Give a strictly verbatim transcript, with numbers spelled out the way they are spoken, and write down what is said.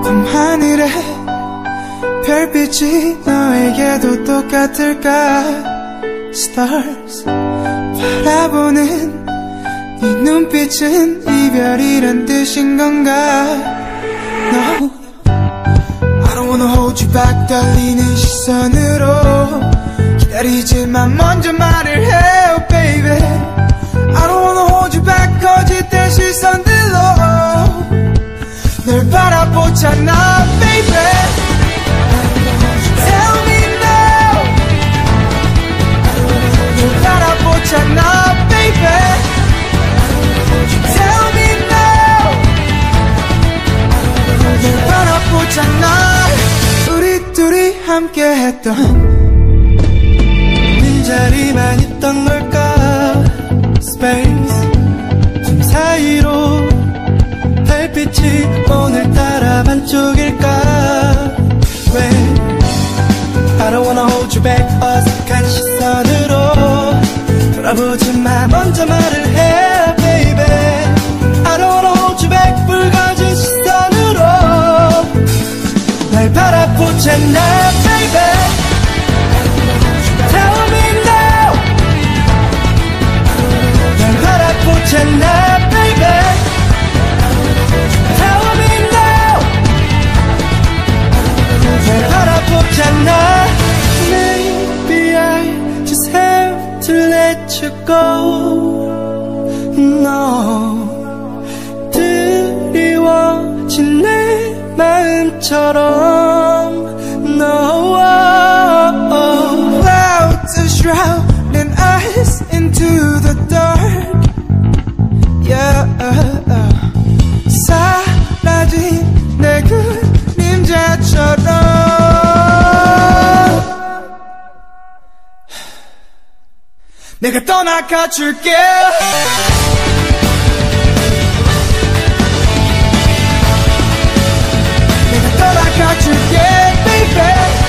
밤하늘에 별빛이 너에게도 똑같을까? Stars 바라보는 네 눈빛은 이별이란 뜻인 건가? No, I don't wanna hold you back. 떨리는 시선으로 기다리지만 먼저 말을 해요, baby. I don't wanna hold you back. 거짓된 시선들로 널 바라보잖아, baby. Tell me now. 널 바라보잖아, baby. Tell me now. 널 바라보잖아. 우리 둘이 함께했던 자리만 있던 걸까? Space 틈 사이로 달빛이 오늘따라 반쪽일까? 왜 I don't wanna hold you back. 어색한 시선으로 돌아보지마. 먼저 말을 해, baby. I don't wanna hold you back. 붉어진 시선으로 날 바라보잖아, baby. Tell me now. 날 바라보잖아, baby. Tell me now. 날 바라보잖아. Maybe I just have to let you go. No, 드리워진 내 마음처럼. No, clouds are shrouding us into the dark. Yeah, 사라진 내 그림자처럼. 내가 떠나가줄게. 내가 떠나가줄게, baby.